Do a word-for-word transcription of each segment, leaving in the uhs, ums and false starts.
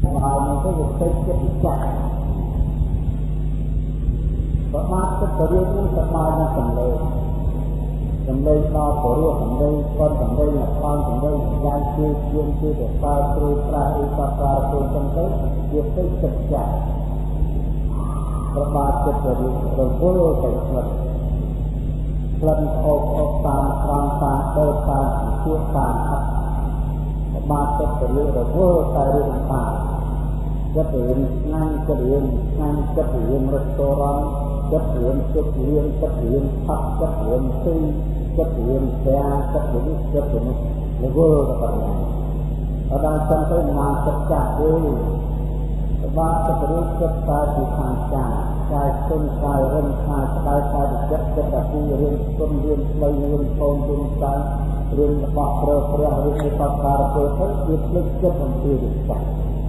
ហើយនឹងទៅវាទៅចិត្តចាស់ប្រមាថទឹករៀបនឹងសបាយនឹងសម្លេងសម្លេងដល់ព្រោះសម្លេងគាត់សម្លេងអ្នកផងសម្លេងយ៉ាងជាជាងជាទៅប្រើគ្រូប្រាស់អីក៏ប្រើទៅចឹងទៅវាទៅចិត្តចាស់ប្រមាថទឹករៀបរវល់ទៅស្លឹកក្លិនអោបអោបតាមត្រង់តាមដើរតាមជួបតាមអត់ប្រមាថទឹករៀបរវល់តែរឿងតាមចិត្តរៀនស្ងាញ់ចិត្តរៀនស្ងាញ់ចិត្តរៀនរត់តរំចិត្តរៀនចិត្តរៀនចិត្តរៀនផាត់ចិត្តរៀនទីចិត្តរៀនស្ទះចិត្តរៀនចិត្តរៀនលវលទៅណាអត់ដល់ចឹងទៅមកចិត្តចាស់ទេបាត់ចិត្តរៀនចិត្តតែពីខាងចាស់កាយគុណកាយរិនខាស្ដាយកាយចិត្តចិត្តតែពីរៀនគុណរៀនស្ដីរៀនពងរៀនកាយរៀនរបស់ព្រះព្រះរៀនបបការទៅទៅវាភ្លេចចិត្តអំពីវិសា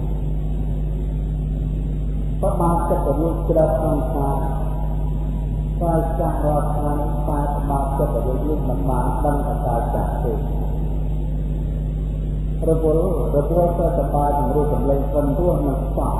ប្រមាណចិត្តរៀនជ្រៅក្នុងខាកាយចាស់រាល់ថ្ងៃតែប្រមាណចិត្តរៀននេះមិនបានដឹងថាកាយចាស់ទេរវល់រវល់ទៅសបាយជំរុញសម្លេងប៉ុនរស់នឹងសោះ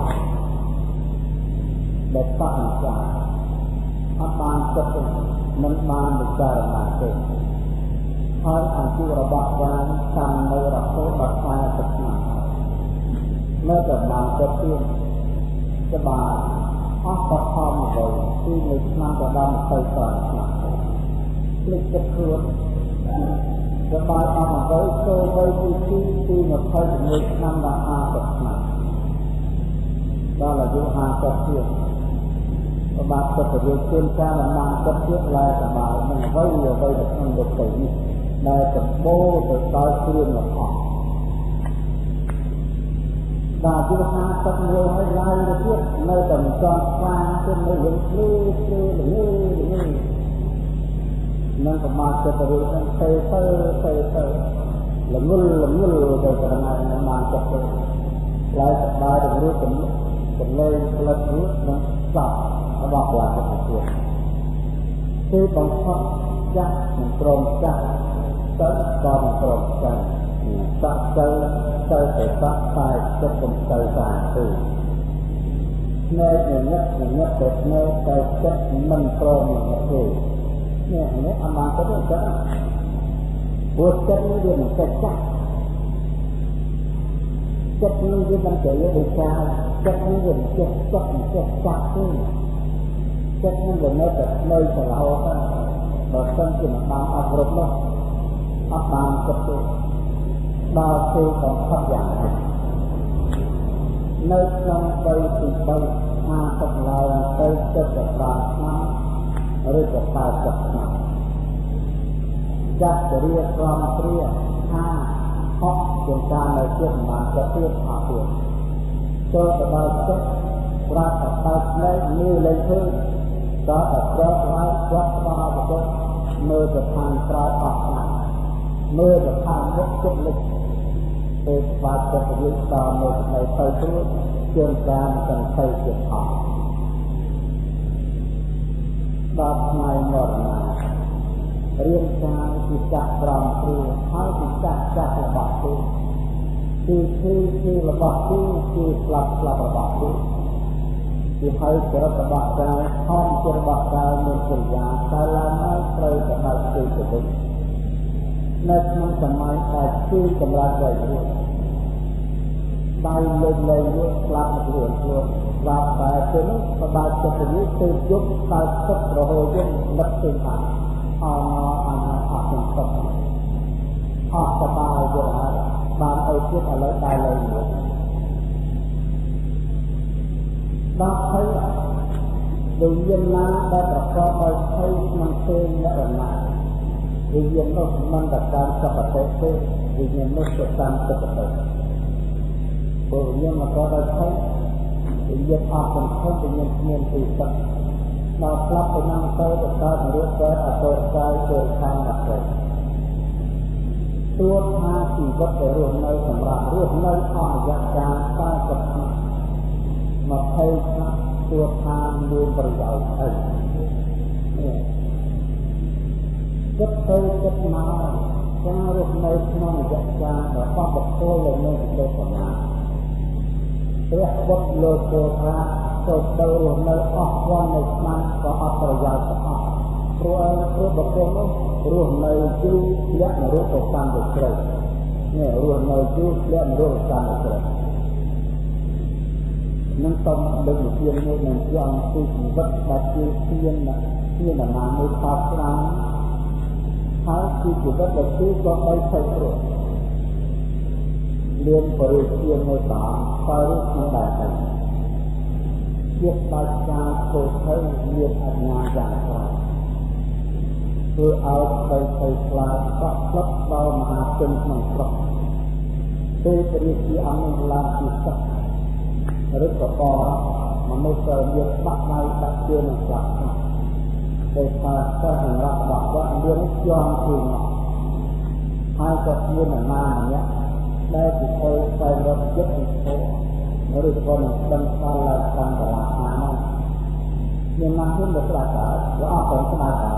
ដែលសោះនឹងចាស់អត់បានចិត្តមិនបានពិចារណាទេហើយអាយុរបស់យ៉ាងតាមនៅរហូតដល់ខ្សែទឹកឆ្នាំនៅតែបានចិត្តទៀតសបាយអស់បឋមទៅទីមួយឆ្នាំក៏ដល់ទៅទៅឆ្នាំភ្លេចចិត្តខ្លួនសបាយអស់ទៅចូលទៅទីទីទីยี่สิบឆ្នាំដល់ห้าสิบឆ្នាំដល់អាយុห้าสิบទៀតប្របាទចិត្តទៅជួនកាលបានចិត្តទៀតឡើយសបាយនឹងអ្វីអ្វីដែលក្នុងលោកទៅនេះដែលសម្បូរទៅដោយគ្រឿងអស់បាទយុហាទឹកមួយហើយឡើងទៅទៀតនៅតែមិនចង់ស្វាទៅនៅវិញភ្លឺភ្លឺល្ងើល្ងើនឹងប្រមាថចិត្តទៅនឹងទៅទៅទៅទៅល្ងុលល្ងុលទៅប្រមាណនឹងបានចិត្តទៅឡើងសបាយទៅរួចទៅទៅលើផ្លិតរួចនឹងស្បរបស់ផ្លាកទៅទៀតគឺបង្ខំចាស់នឹងព្រមចាស់ទៅក៏មិនព្រមចាស់សាក់ទៅទៅទៅសាក់តែចិត្តមិនទៅតាមទេស្នេហ៍ញឹកញឹកទៅស្នេហ៍ទៅចិត្តមិនព្រមនឹងទេនេះនេះអមាទៅទៅព្រោះចិត្តនេះវាមិនចិត្តចាស់ចិត្តនេះវាមិនចេះវិចារចិត្តនេះវាមិនចេះចិត្តមិនចេះចាស់ទេចិត្តនេះវានៅតែនៅតែរហូតបើសិនជាមិនបានអប់រំនោះអត់បានចិត្តទេដល់ពេលបង្ខំយ៉ាងណានៅក្នុងដីទីបីអាទឹកឡើងទៅចិត្តប្រាឆ្នាំឬក៏ប៉ែតឆ្នាំចាស់ជារៀបក្រំព្រាថាហក់ជាការនៅចិត្តបានចិត្តទៀតអត់ទៀតចូលទៅដល់ចិត្តប្រាប់តែតែស្នេហ៍នេះលេងធ្វើក៏តែប្រកឡើងគាត់ស្ដាប់ទៅមើលទៅខាងក្រោយអស់ណាមើលទៅខាងមុខចិត្តលិចពេលបាត់ចិត្តរៀបដល់នៅនៅទៅព្រោះជាការទាំងទៅចិត្តអស់ដល់ថ្ងៃមរណារៀនការពីចាក់ត្រង់គ្រូហើយពីចាក់ចាក់របស់គ្រូគឺគឺគឺរបស់គ្រូគឺស្លាប់ស្លាប់របស់គ្រូគឺហើយចរិតរបស់កាយហំជារបស់កាយមានកិរិយាកាលឡើងហើយត្រូវទៅដល់ទីទៅវិញនៅក្នុងសម័យដែលគឺកម្លាំងវៃរួចដៃលេងលេងរួចស្លាប់មករួចខ្លួនស្លាប់តែទៅនោះបបាច់ចិត្តនេះទៅយប់តែទឹករហូតយើងនឹកទៅថាអអអអត់ទាំងទឹកអត់សបាយយល់ហើយបានអីទៀតឥឡូវតែលេងរួចដល់ហើយវិញ្ញាណណាដែលប្រកបដោយភ័យក្នុងពេលលក្ខណៈវិញ្ញាណនោះមិនតែតាមសពតិទេវិញ្ញាណនោះទៅតាមសពតិព្រោះវិញ្ញាណមកដោយភ័យវិញ្ញាណអស់សំខាន់វិញ្ញាណគ្មានទីទឹកដល់ផ្លាប់ទៅនឹងទៅទៅកើតរូបកើតអតរកាយទៅខាងអត់ទេទោះថាជីវិតដែលរស់នៅសម្រាប់រស់នៅអស់រយៈកាលតែសប្តាហ៍មកភ័យថាទោះថាមានប្រយោជន៍អីចិត្តទៅចិត្តមកការរស់នៅក្នុងរយៈកាលរបស់បុគ្គលដែលមានសេចក្តីស្រឡាញ់ព្រះពុទ្ធលោកពោលថាទៅទៅរស់នៅអស់វណ្ណនៃឆ្នាំក៏អត់ប្រយោជន៍ទាំងអស់ព្រោះឯព្រោះបុគ្គលនោះរស់នៅយូរធ្លាក់នរកទៅកាន់ទៅជ្រៅនេះរស់នៅយូរធ្លាក់នរកទៅកាន់ទៅជ្រៅនឹងតំដឹកវិជាមួយនឹងជាអង្គពីជីវិតដែលជាធានធានណាមួយខោស្រាំហើយគឺជីវិតដែលគឺក៏បីថៃព្រោះលៀនបរិជាមួយតាមទៅក្នុងដែរហើយជាបាច់ការធ្វើទៅមានអញ្ញាយ៉ាងខ្លាំងធ្វើឲ្យទៅទៅខ្លាចកក់ផ្លឹកដល់មហាជនក្នុងស្រុកពេលពរិជាអង្គនឹងឡើងពីទឹកឬក៏បមនុស្សដែលមានបាក់ដៃដាក់ជើងនឹងស្លាប់ដោយសារតែសម្រាប់របស់គាត់មានជាប់ជើងហើយក៏មានអាណាម្នាក់ដែលទៅទៅស្វែងរកចិត្តពិភពឬក៏នឹងដឹងដល់ឡើងតាមកលាខាងមានណាស់ទៅស្ដាប់តើវាអត់ទៅស្ដាប់តើ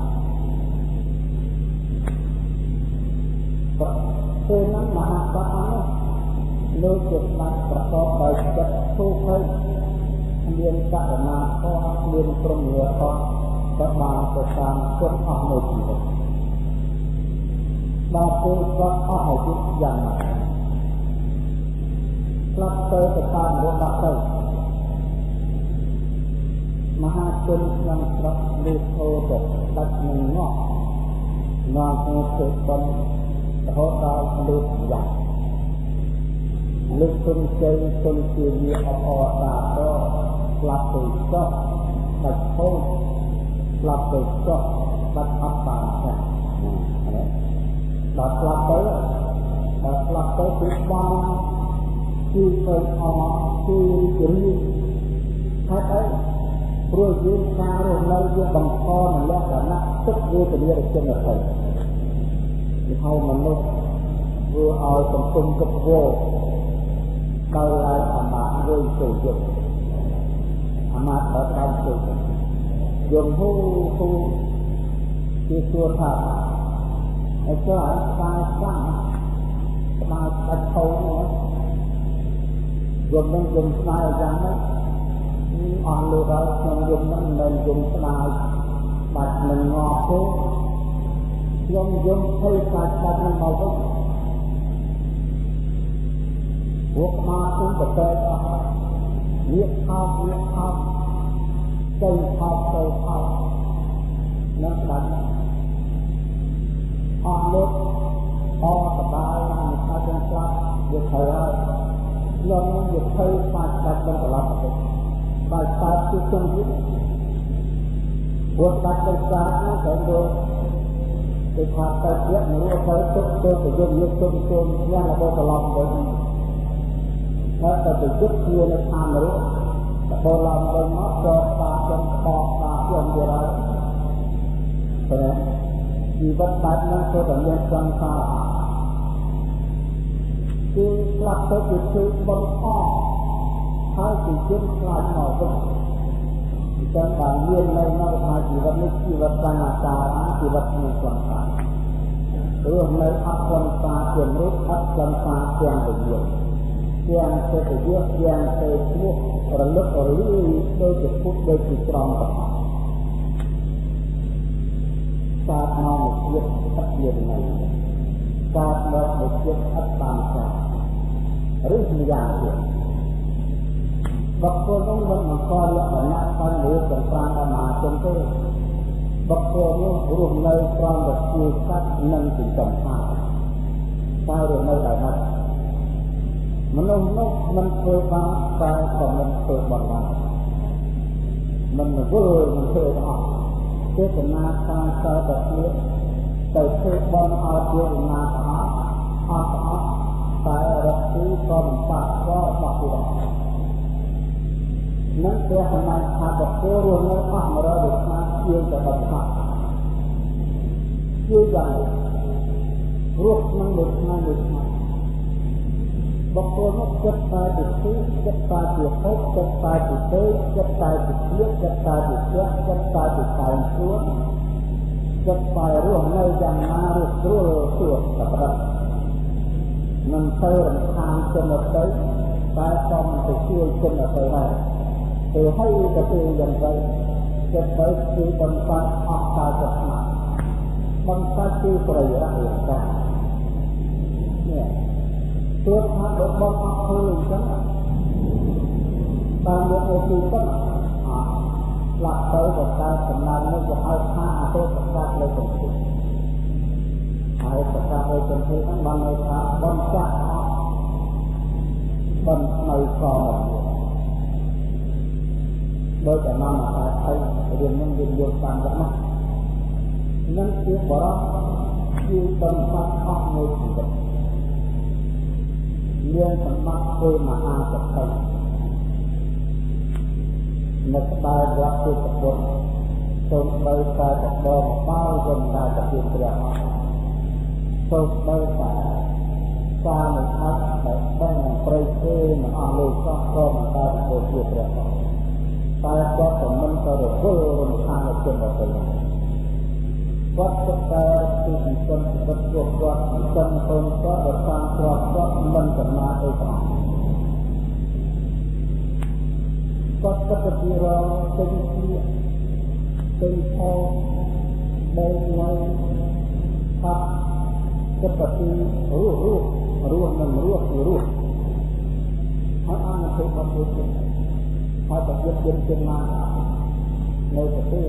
ពេលนั้นមហាបតអង្គលោកជាស្ដេចប្រកបដោយចិត្តទូភ័យមានករណាធម៌មានព្រមវិហារក៏បានទៅតាមគុណអស់នៃជីវិតដល់ពេលគាត់អស់អាយុយ៉ាងណាស្លាប់ទៅទៅតាមរបស់ទៅមហាជនក្នុងស្រុកលើកហូតដាច់នឹងងក់នាំទៅធ្វើបុណ្យរហូតដល់លើកយ៉ាងលើកគុណជ័យគុណជាវាអបអរសាទរស្លាប់ទៅចុះដាច់ហូតស្លាប់ទៅចុះដាច់អត់បានចាស់ដល់ស្លាប់ទៅដល់ស្លាប់ទៅគឺបានគឺទៅអស់គឺរីកហើយអីព្រោះយើងការរស់នៅយើងបង្កនៅលក្ខណៈទុក្ខវេទនារជនទៅគឺហៅមនុស្សធ្វើឲ្យសង្គមគប់វោដោយឡើងអាមាត្យវិញទៅយកអាមាត្យដល់តាមទៅយកហូហូគឺសួរថាអីក៏ឲ្យស្ដាយខ្លាំងស្ដាយដាច់ទៅយំនឹងយំស្ដាយយ៉ាងណាអស់លោកហើយខ្ញុំយំនឹងមិនយំស្ដាយបាច់នឹងងល់ទេខ្ញុំយំភ័យខ្លាចបាត់នឹងមកវិញពួកមកគុំប្រកែកអស់វាខោវាខោទៅខោទៅខោនឹងស្ដាច់អស់លោកអស់សបាយនឹងថាទាំងស្លាប់វាត្រូវហើយខ្ញុំនឹងវាភ័យខ្លាចបាត់នឹងត្រឡប់មកវិញបើកើតជាជំនឿពួកបាត់ទៅកើតនោះទៅទៅទៅថាទៅទៀតនៅទៅទុកទៅទៅយកយកទុកទៅយ៉ាងរបស់ត្រឡប់វិញហើយទៅទៅយកជានៅខាងនោះទៅឡើងវិញមកទៅតាចំបកតាចំវាហើយព្រោះជីវិតបែបហ្នឹងទៅតែមានចង់ថាគឺស្លាប់ទៅគឺធ្វើបំអស់ហើយគឺជន់ខ្លាចមកវិញចឹងបានមាននៅនៅថាជីវិតនេះជីវិតសង្សារជីវិតក្នុងសង្សារព្រោះនៅអត់សង្សារជាមនុស្សអត់សង្សារទាំងវិញ្ញាណទាំងសេចក្ដីទាំងទៅឈ្មោះរលឹករលីដូចជាពុទ្ធដូចជាត្រង់ទៅកើតមកមួយជាតិអត់មាននៅកើតមកមួយជាតិអត់បានកើតឬម្យ៉ាងទៀតបុគ្គលនោះមិនបង្កលក្ខណៈតាមលើសំប្រាំអាមាជនទេបុគ្គលនោះរស់នៅត្រង់តែជាសត្វនិងចិញ្ចឹមថាតែរស់នៅតែណាត់មនុស្សនោះមិនធ្វើបានតែក៏មិនធ្វើបានមិនវល់មិនធ្វើអស់ចេតនាតាមតែតែទៀតទៅធ្វើបានឲ្យជាណាស់អស់អស់អស់តែរកទីក៏មិនបាក់ក៏បាក់ទៀតនឹងព្រះសម្មាថាបុគ្គលរស់នៅអស់មរវិញ្ញាណជាទៅដល់ថាជាយ៉ាងរស់ក្នុងលោកថ្ងៃលោកថ្ងៃបុគ្គលនោះចិត្តតែទៅទីចិត្តតែទៅហូបចិត្តតែទៅទេចិត្តតែទៅជាចិត្តតែទៅជាចិត្តតែទៅតែងខ្លួនចិត្តតែរស់នៅយ៉ាងណារស់ស្រួលស្រួលតែប្រឹកមិនទៅរំខានចំណុចទៅតែសំទៅជួយគុណអទៅហើយទៅឲ្យទៅទៅយ៉ាងไรចិត្តទៅគឺបន្តាត់អស់តែចិត្តស្មារតីបន្តាត់គឺប្រយោជន៍រាជការនេះទោះថារបស់អស់ខ្លួនអញ្ចឹងតាមយកទៅទីទឹកស្លាប់ទៅក៏កើតសំណាងនេះគេហៅថាអតុបកាសលើសន្ធិហើយប្រកាសលើសន្ធិហ្នឹងបានន័យថាបន្ចាក់អស់បន្ថ្មីកមកដោយតែនាំមកតែអីរឿងហ្នឹងយើងយល់តាមយ៉ាងណានឹងជាបរិបគឺបន្តាក់អស់នៃជីវិតមានសម្បត្តិធ្វើមហាសតិនៅក្បែរវត្តពុទ្ធពុទ្ធសូមបីតែបបមកដល់ចំណាយទៅពីព្រះអង្គសូមបីតែការមិនអត់តែបែងប្រៃទេមិនអស់លោកសោះក៏មិនកើតទៅជាព្រះអង្គតែគាត់ក៏មិនទៅរវល់រំខានចិត្តទៅគាត់ទឹកតែទីសង្គមពិតពួកគាត់សង្គមគាត់ទៅតាមគ្រាប់គាត់មិនចំណាយអីផងគាត់ទៅពីរងទៅជាទៅផងដែលមួយថាទៅពីរੂរੂរੂនឹងរੂរੂហើយអនុពលរបស់ពុទ្ធហើយប្រយុទ្ធយន្តជាណានៅប្រទេស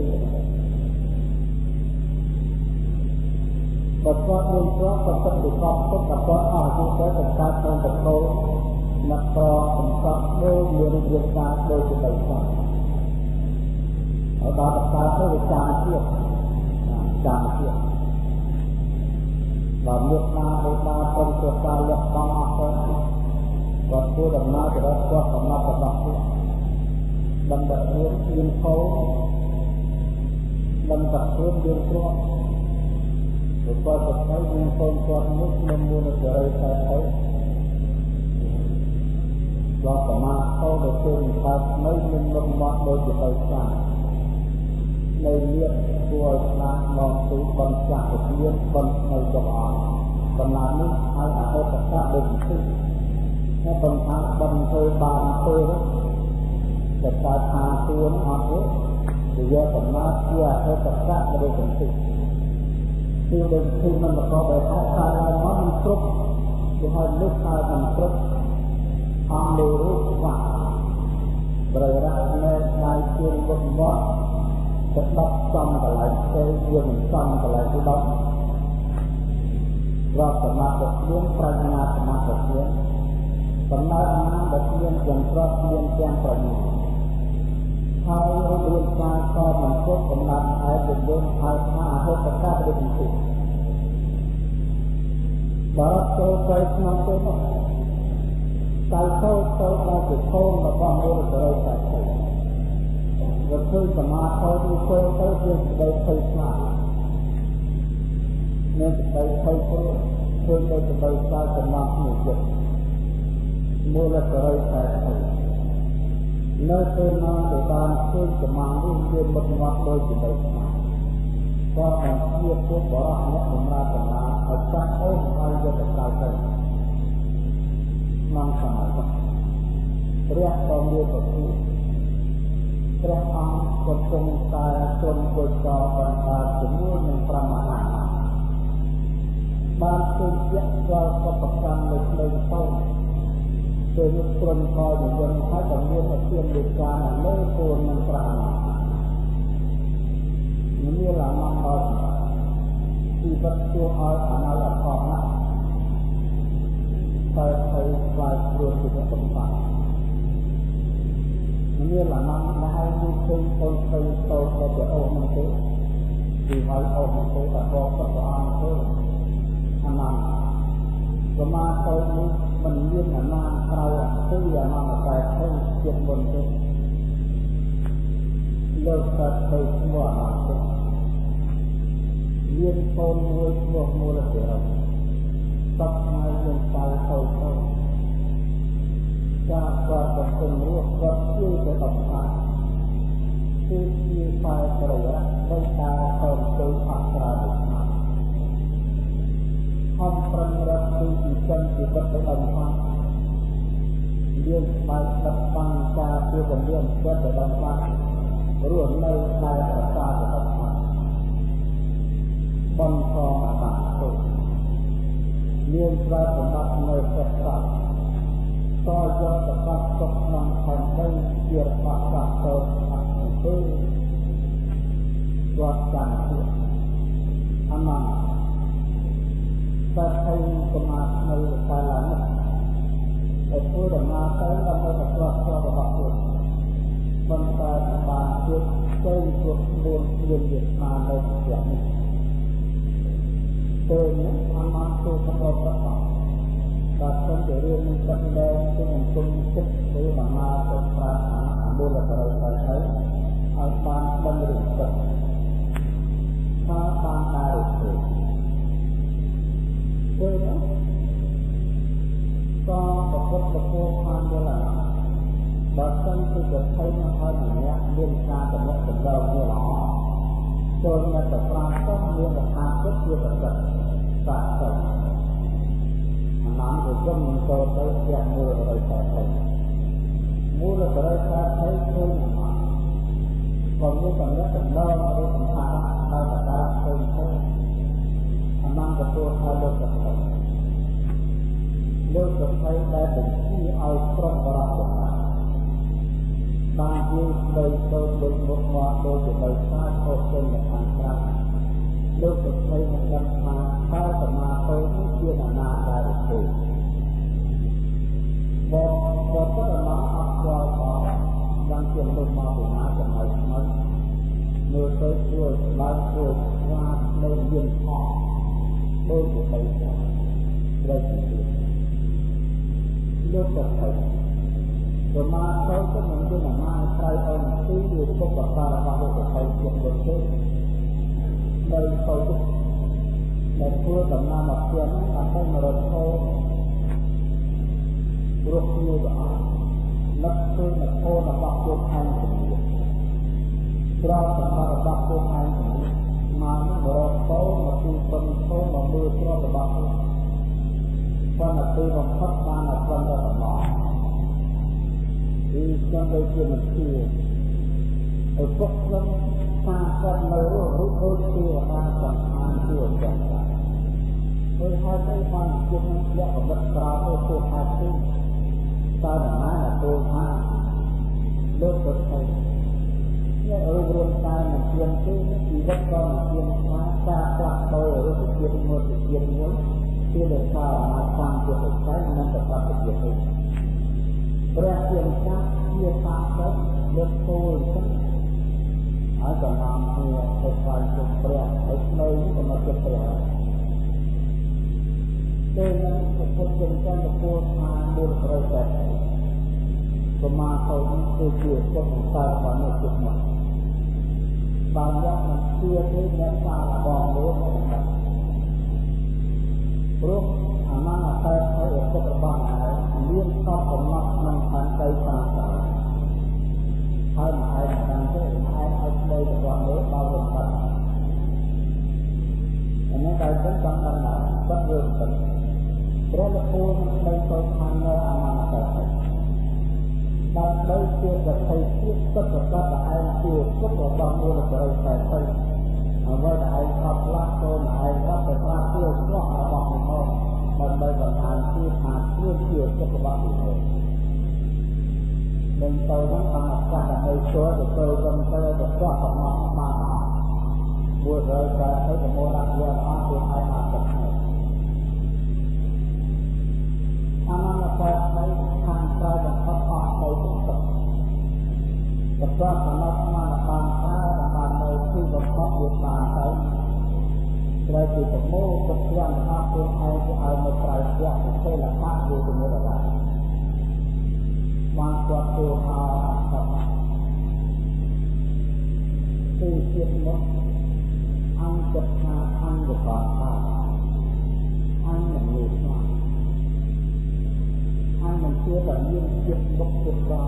បើគាត់មានព្រោះក៏ទឹកពីកប់ទឹកក៏គាត់អស់ទៅទៅកើតក្នុងប្រកោអ្នកប្រកំសត់ដូចមានរាងកាយដូចជាបីសោះហើយដល់កើតទៅវាចាំទៀតចាំទៀតដល់មានតាមដោយតាមព្រមទៅការលះបង់អស់ទៅគាត់ធ្វើដំណើរទៅរកគាត់កំណត់របស់គាត់បណ្ឌិតរៀនរៀនខោបណ្ឌិតរៀនរៀនគ្រាប់ទៅគាត់ទៅទៅរៀនខោគាត់នេះមិនមានសេរីតែទៅដល់ប្រមាណខោទៅធ្វើកើតនៅមានលំមាត់ដូចជាទៅចាស់នៅលៀបគួរស្នាមកទៅបន្ចាស់វិញ្ញាណបន្ថយចំអកបណ្ណានេះឲ្យអហិតកៈដូចទីតែបន្ថាបន្ថយបានទៅតែកើតថាទួនអត់ទេវាយកកំណត់ជាអហិតកៈដូចទីគឺដូចគឺមិនប្រកបដោយថាការឡើងមកមិនគ្រប់វាឲ្យលុះកើតមិនគ្រប់អង្គលើរូបស្វាប្ររៈនៅដៃជើងវឹកមកទៅដកសំកន្លែងផ្សេងវាមិនសំកន្លែងទីដករកសមាធិមានប្រាជ្ញាសមាធិមានដំណើរអានដែលមានទាំងប្រកមានទាំងប្រាជ្ញាហើយរៀនការក៏មិនគ្រប់កំណត់ឯកយើងហៅថាអហិតកៈដូចនេះបរិបទទៅក្នុងទៅតែទៅទៅដល់ជាធំរបស់មូលសេរីតែទៅវាធ្វើសមាធិទៅទៅទៅជាស្ដីភ័យខ្លាចមានស្ដីភ័យព្រោះធ្វើទៅស្ដីខ្លាចចំណាប់ក្នុងចិត្តមូលសេរីតែទៅនៅពេលណាដែលបានធ្វើសមាធិវាមុតមាត់ដោយស្ដីខ្លាចក៏អាចជាពុទ្ធបរិសអ្នកបម្រើដំណើរឲ្យចាស់អូនហើយយកទៅកៅទៅក្នុងសម័យនោះព្រះក៏មានប្រតិព្រះអង្គក៏គង់តែទ្រង់ពុទ្ធក៏បន្តជាមួយនឹងព្រះមហាបានធ្វើជាស្គាល់កបកម្មនៅផ្លូវទៅទៅយកទ្រង់ក៏និយមហើយក៏មានអធិមេការលើគោលនឹងព្រះអង្គមានឡានដល់ទីបត្តិជួឲ្យអនាលកណាតែទៅស្វែងរកជាសម្បត្តិមានឡានដែលមានទៅទៅទៅទៅទៅអូនទៅទីហើយអូនទៅតែបបព្រះអង្គទៅអនាលប្រមាណទៅនេះមិនមានអនាលក្រៅទៅអនាលតែទៅជាមុនទៅលើកតែទៅស្មោះអនាលទៅមានកូនមួយឈ្មោះមូលសេរីតបថ្ងៃយើងទៅទៅទៅចាគាត់កំពុងរស់គាត់ជួយទៅបំផាគឺជាฝ่ายប្រយ័ត្នដោយការខំទៅអក្សរវិស្មាខំប្រឹងរកទីចិនជីវិតទៅបំផាเรื่องไปตัดฟังการเกี่ยวกับเรื่องเกิดแต่บางครั้งรวมในรายประกาศประกาศบนคออาบาตุเรื่องรายสมบัติในเกิดต่างก็ยอดประกาศตกนำพันได้เกี่ยวกับประกาศโตอันเป็นวัดจันทร์อันนั้นแต่ใครสมาในการหลังไอ้ผู้ดำนาใช้ลำดับตัวตัวประวัติบนตาบานเชื่อใจจุดบนเรียนเรียนมาในเสียงนี้เตือนอามาตัวสำหรับประกอบการต้นเรียนมีการแสดงที่มันตรงจุดหรือดำนาตัวปราศนาบุรุษอะไรไปใช้อาบานบรรลุจักถ้าบานได้เองเตือนก็ประกอบประกอบความเวลาบางครั้งที่จะใช้มาทำอย่างนี้เรื่องการกับนักศึกษาเนี่ยหรอจนในแต่ปรางต้องเรียนกับทางก็เกี่ยวกับการศาสตร์น้ำจะก็มีตัวใช้แก่มืออะไรแต่ใช้มืออะไรแต่ใช้ใช้มาก่อนที่จะเรียนกับเราเราต้องทำเราจะได้ใช้ใช้น้ำกับตัวใช้เรื่องกับใช้เรื่องกับใช้ได้เป็นที่เอาครอบครัวมาบางทีโดยโดยโดยบทว่าโดยจะโดยชาติโคตรเป็นทางกลางเรื่องกับใช้ในการมาข้าสมาโตที่เกี่ยนานาได้ถูกบอกบอกก็จะมาอักวาต่อยังเกี่ยงลงมาเป็นหาจะไหนมั้งเมื่อเคยช่วยบางช่วยว่าในเรื่องพ่อโดยจะไปได้ได้จริงเรื่องกับใครสมาเขาก็เหมือนกันมาใครเอาซื้ออยู่พวกกับตาบางคนใครเก็บเงินเก็บในเขาในเพื่อดำน้ำมาเพื่อนทำให้มรดกรวบรวมอ่ะนักเพื่อนนักโทษนักบักพวกแทนคนนี้เราสามารถบักพวกแทนคนนี้มาในมรดกมาคือคนโทษมาดูเพราะบักคนนักตีบังคับมานักวันละหมาที่จะได้เกี่ยวกับที่ไอ้พวกนั้นตากันเลยรู้รู้ตัวตาสัมพันธ์ตัวกันโดยให้ได้ฟังจนเยอะกับบัตรราโอโซฮาซิตาหน้าตัวมาเลิกกับใครเนี่ยเออเรื่องตามันเปลี่ยนที่ชีวิตก็มันเปลี่ยนมาตาปลักโตหรือเปลี่ยนมือเปลี่ยนมือที่เดินทางมาฟังจะใช้มันจะปรับเปลี่ยนเองเรื่องเปลี่ยนชาติเปลี่ยนตาแล้วเลือกตัวฉันอาจจะนำเมื่อไปไฟจุดเปลี่ยนไปเลยก็มาจะเปลี่ยนเดินนั้นจะพบเจอกันกับตัวทางบนเราแต่ประมาณเขาคือเกี่ยวกับตาวันในจุดหมดบางอย่างมันเชื่อที่แม่ตาบองรู้นะครับรู้อามาแต่ใช้เอกก็บ้างอะไรเลี้ยงชอบของนักมันทางใจตาสายใช้มาไอ้ทางที่ไอ้ไอ้เลยจะวางไว้บางวันกันอันนี้ใจฉันจำตั้งนานก็เรื่องกันเพราะว่าคนในตัวทางเราอามาแต่ใช้บางได้เชื่อกับใครเชื่อก็จะก็จะไอ้เชื่อก็จะบางวันจะไอ้ใส่ไปเอาไว้ไอ้ขับลักตัวไอ้วัดแต่ว่าเชื่อก็เอาบอกให้เขามันได้ประทานที่หาเชื่อเชื่อก็จะบ้าอยู่เลยหนึ่งตัวนั้นทำการในตัวจะตัวกันตัวจะก็ทำมามาบัวเลยจะใช้กับโมนัสเยอะมากตัวไอ้มาจากไหนอันนั้นเราใช้ทางใจแบบพัฒนาในทุกสิ่งแต่ก็สามารถมาตามใช้ตามในที่เราชอบอยู่ตามใช้เราจะต้องโม่กับเรื่องภาพตัวไอ้ที่เอามาใส่เสื้อที่ใช้ละภาพดูตรงนี้ละกันบางตัวตัวอาครับที่เทียบมดอันจะพาอันจะก่อตาอันอย่างนี้ว่าอันมันเชื่อแบบยิ่งเทียบบกติดเรา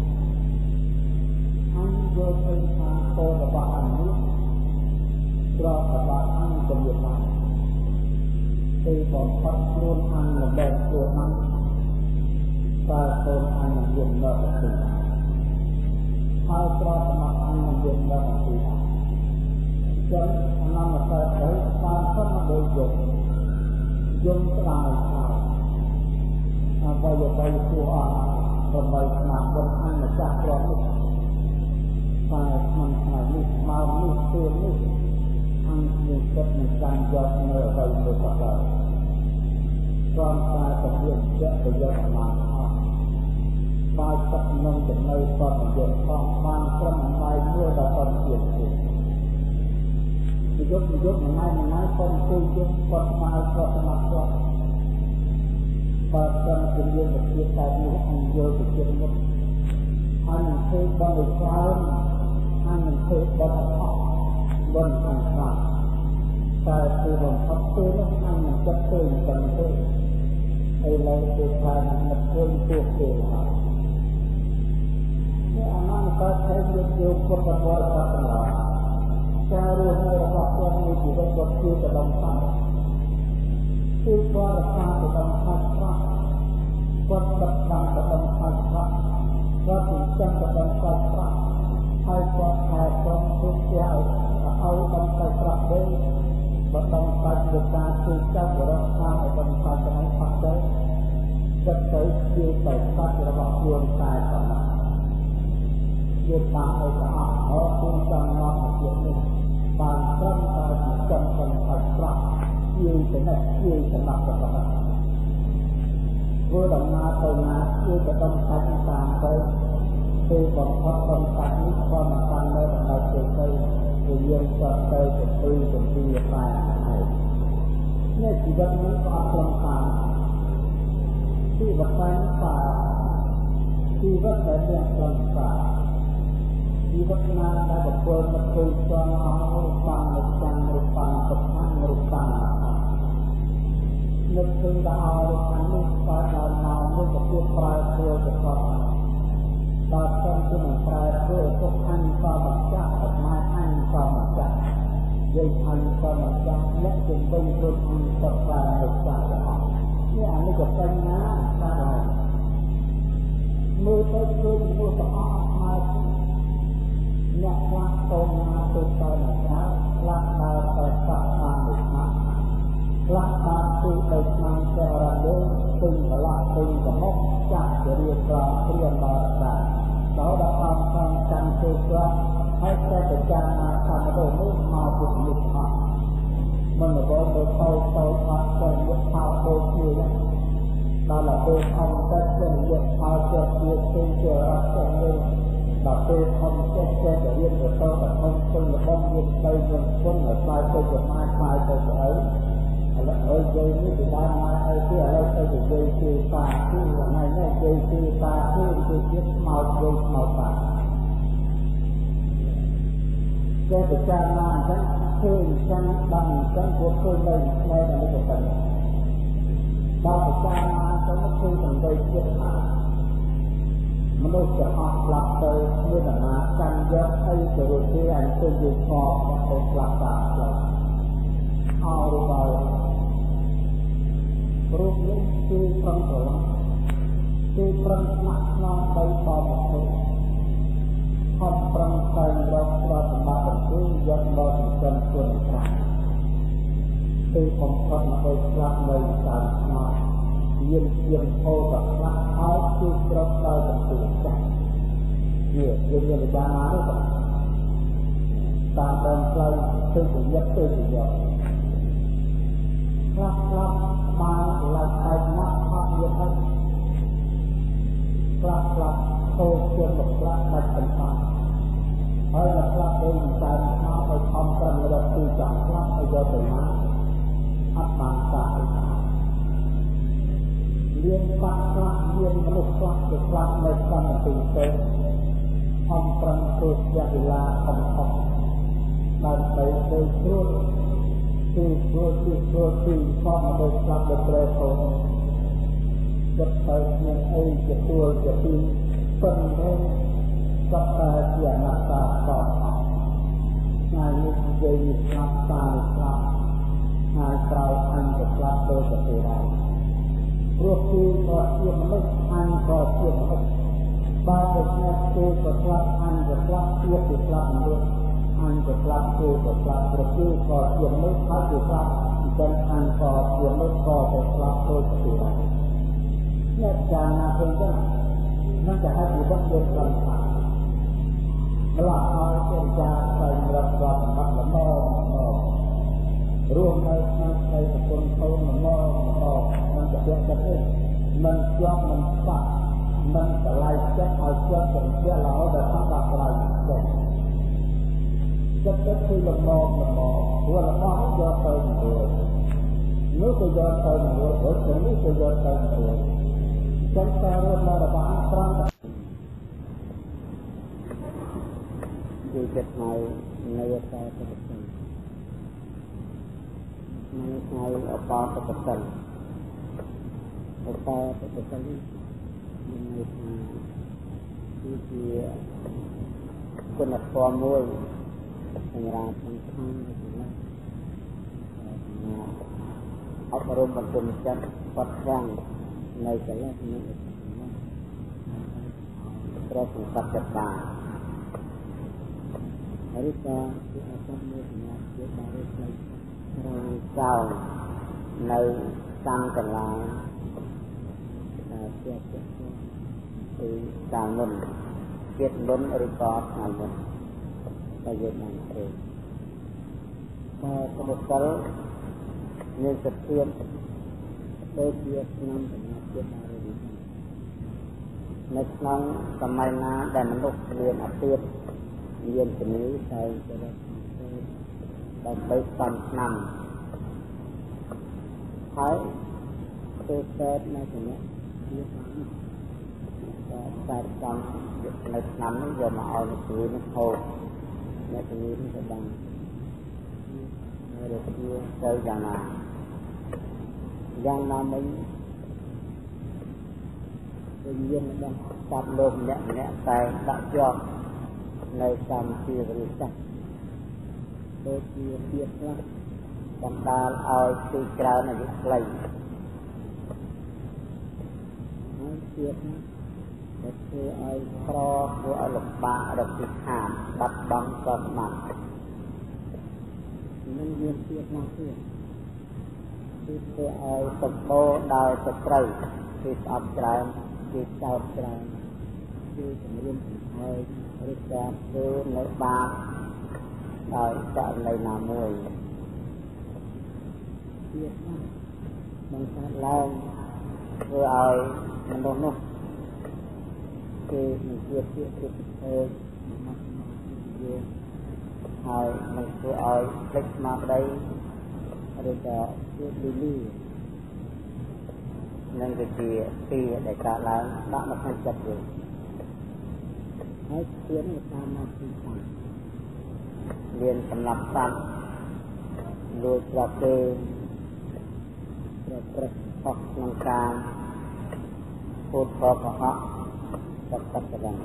อันโยนเป็นทางโตกับว่าอันนี้เรากับว่าอันจะมีมาตีบอกพัดรวมอันและแบ่งตัวนั้นតែកូនអញនឹងមាននៅទីហើយប្រសមអញនឹងមាននៅទីចឹងអនន្តតែទៅបានស្មដោយយំយំស្ដាយហើយអបយបៃគួរអស់ដើម្បីស្នាបុណ្យអញម្ចាស់ព្រះនេះតែក្នុងថ្ងៃនេះមកនេះពេលនេះអញមានចិត្តនឹងកាន់យកនៅអ្វីមួយក៏ដោយព្រមតែពហិជាប្រយោជន៍បានអស់បាយទឹកនឹងចំណូលបរិយាផងបានត្រឹមបាយមួយដល់ដល់ទៀតទៀតយុទ្ធយុទ្ធមួយថ្ងៃមួយថ្ងៃកុំជួយយុទ្ធបត់ស្មារតីប្រសមត្ថភាពបើសិនជាមានវិទ្យាតែនេះអញយល់ទៅជាមុខអញនឹងធ្វើបរិយាអញនឹងធ្វើបរិយាបនខាងខ្លាំងតែគឺបំផុតពេលនោះអញនឹងចិត្តទៅទាំងទៅឥឡូវគឺថាមិនឃើញទូទៅហើយនេះអានន្តតែឃើញយកពុទ្ធបរិស័ទទាំងឡាយការរស់នៅរបស់គាត់មានជីវិតដ៏ជាកដំសាគឺគាត់រក្សាកដំសាស្រស់គាត់បិទបាំងកដំសាស្រស់គាត់ចិញ្ចឹមកដំសាស្រស់ហើយគាត់ថែទាំទុកជាឲ្យឲ្យដំសាស្រស់វិញបើដំសាជាការជួយចាប់បរិស្ថានឲ្យដំសាចំណៃផុតទៅចិត្តទៅជាតែសត្វរបស់ខ្លួនតែប៉ុណ្ណោះជាតាមឲ្យស្អាតអរគុណចំណាប់ជាតិនេះបានត្រឹមតែចំចំសាច់ស្រស់ជាចំណេះជាចំណប់របស់គាត់ធ្វើដំណើរទៅណាជាកដំសាច់តាមទៅពេលបំផុតដំសាច់នេះក៏មិនបាននៅដំណើរទៅទៅគឺយើងចត់ទៅទៅទៅទៅទីតែហើយនេះជីវិតនេះក៏អត់ត្រឹមតាមទីបតាំងតាជីវិតដែលមានត្រឹមតាមជីវិតណាដែលប្រពន្ធមកឃើញស្គាល់អស់រូបបាននៅចាំរូបបានសុខខាងរូបបាននឹកឃើញដល់អរូបខាងនេះក៏ដល់មកមួយក៏ជាប្រែព្រឹត្តទៅដល់ទៅជាមិនប្រែព្រឹត្តសុខខាងក៏មិនចាស់អត់មកអញក៏មិនចាស់យើងអញក៏មិនចាស់អ្នកជំនុំខ្លួនអញក៏ប្រែទៅចាស់ទាំងអស់នេះអានេះក៏ពេញណាស់ដែរមើលទៅគឺមនុស្សទាំងអស់មកអ្នកខ្លះតូនណាទៅទៅណាខ្លះដើរទៅសាក់តាមមួយឆ្នាំខ្លះបានទូទៅឆ្នាំតែរដូវពេញកន្លះពេញកំហុសចាក់ជារៀបការព្រៀនដល់ដែរដល់ដល់តាមតាមកាន់ទៅគាត់ហើយតែប្រចាំណាតាមទៅនោះមកពុទ្ធនិព្វានមិនរបស់ទៅទៅទៅអត់ទៅយកថោដូចគ្នាដល់ដល់ពេលអន្តរជាតិយកថោចិត្តជាផ្សេងជាអត់ទៅដល់ពេលធំចេះចេះរៀនទៅទៅដល់ធំពេញរបស់មានទៅនឹងគុណឲ្យខ្លាយទៅជាម៉ាយខ្លាយទៅស្អីឥឡូវឲ្យយើងនេះពីដើមមកឲ្យទីឥឡូវទៅនិយាយជាតាគឺថ្ងៃនេះនិយាយជាតាគឺគឺជាតិស្មោចយើងស្មោចតាចេះពិចារណាអញ្ចឹងឃើញចឹងបានអញ្ចឹងពួកឃើញនៅផ្នែកនេះក៏ប៉ុណ្ណឹងដល់ពិចារណាទៅឃើញសង្កេតចិត្តថាមនុស្សจะអស់ផ្លាស់ទៅមានអាណាកាន់យកអីទៅរួចទេអញទៅយល់ខកទៅផ្លាស់តាផ្លាស់អររូបហើយរូបនេះគឺប្រំប្រឡាក់គឺប្រំស្នាក់ស្នងបីតមកទៅខំប្រំស្វែងរកប្រតិបត្តិទៅយកមកចិញ្ចឹមខ្លួនប្រាក់គឺបំផុតមកដោយផ្លាស់នៅតាមស្នងយានយានអូតខ្លះហើយគឺប្រកដោយសន្តិចាស់វាយើងមានវិចារណាទេតាមដើមផ្លូវទៅជាយត់ទៅជាយត់ខ្លះខ្លះបានឡើងឯកណាស់អត់យត់ហើយខ្លះខ្លះហូរជើងមកខ្លះដាច់បន្តាហើយមកខ្លះដូចតែមកឲ្យខំប្រឹងរកទីចង់ខ្លះឲ្យយកទៅណាអត់បានសាអីមានបាក់ខ្លះមានមនុស្សខ្លះទៅខ្លះនៅក្នុងទីទៅខំប្រឹងធ្វើជាវិឡាខំខំដើម្បីទៅស្រួលគឺស្រួលគឺស្រួលគឺខំទៅខ្លះទៅប្រែទៅចិត្តទៅមានអីជាទួលជាទីប៉ុន្តែសត្វតែជាអនត្តាតបថ្ងៃនេះនិយាយនេះស្លាប់តាស្លាប់ថ្ងៃក្រោយអញទៅស្លាប់ទៅទៅដែរព្រោះគេក៏ជាមនុស្សអញក៏ជាមនុស្សបើតែគេគេក៏ស្លាប់អញក៏ស្លាប់ជាគេស្លាប់មនុស្សអញក៏ស្លាប់គេក៏ស្លាប់ព្រោះគេក៏ជាមនុស្សហើយគេស្លាប់អញ្ចឹងអញក៏ជាមនុស្សក៏តែស្លាប់ដូចគ្នាដែរអ្នកចាណាឃើញទេនឹងจะให้ជីវិតយើងខ្លាំងខ្លាម្ល៉េះហើយទេវតាតែរត់ដល់សម្បត្តិល្មមមករស់នៅក្នុងផ្ទៃប្រគុណកូនល្មមមកមិនទៅទៀតទេមិនជាប់មិនស្បាក់មិនបលាយចិត្តឲ្យជាប់ជំនឿរហូតដល់ស្បាក់ក្រោយចេះចិត្តទៅគឺល្មមល្មមព្រោះរបស់យកទៅមួយនោះក៏យកទៅមួយព្រោះទៅនេះក៏យកទៅមួយចឹងតែរត់មករបស់អត្រង់គឺចិត្តនៅនៅតែទៅទៅនៅថ្ងៃអបអរទៅទៅអបអរទៅទៅនេះមានថាគឺជាគុណធម៌មួយសម្រាប់សំខាន់ណាអប់រំបន្ទុនចិត្តបាត់ខ្លាំងនៅកលៈនេះត្រូវសង្កត់ចិត្តបានហើយក៏ជាអត្តមួយសម្រាប់ជាបារផ្លូវរងចោលនៅតាំងកន្លែងដែលជាជាគឺតាមមុនជាតិមុនឬក៏ថ្ងៃមុនតែយើងបានព្រមតែសម្បត្តិមានសភាពដូចជាឆ្នាំសម្រាប់ជាបារនេះនៅក្នុងសម័យណាដែលមនុស្សមានអតីតមានជំនឿតែទៅដើម្បីសំឆ្នាំហើយទៅកើតនៅចំណុចវាតែសំនៅឆ្នាំនេះយកមកឲ្យជំនឿនេះហូបអ្នកជំនឿនេះក៏បានរកវាទៅយ៉ាងណាយ៉ាងណាមិញវិញ្ញាណរបស់សត្វលោកម្នាក់ម្នាក់តែដាក់ជាប់នៅតាមជារិស័កដូចជាទៀតខ្លះបណ្ដាលឲ្យទីច្រើនអាយុខ្លីហើយទៀតណាតែធ្វើឲ្យក្រធ្វើឲ្យលំបាករកទីខានបាត់បង់ក៏បាននឹងមានទៀតណាទៀតគឺធ្វើឲ្យសម្បូរដោយសត្រូវគឺស្អប់ច្រើនគឺចោតច្រើនគឺជំរាបហើយឬក៏ធ្វើនៅបាបដោយករណីណាមួយទៀតណាបង្កើតឡើងធ្វើឲ្យមនុស្សនោះគឺមិនជាជាជាធ្វើមកយើងហើយនឹងធ្វើឲ្យភ្លេចស្មារតីឬក៏ជាលីលីនឹងជាទីដែលកើតឡើងដាក់នៅក្នុងចិត្តយើងហើយជានៅតាមមកទីតាំងមានសម្រាប់សត្វលួចប្រគេប្រព្រឹត្តខុសក្នុងការពុតខកកុហកបកបក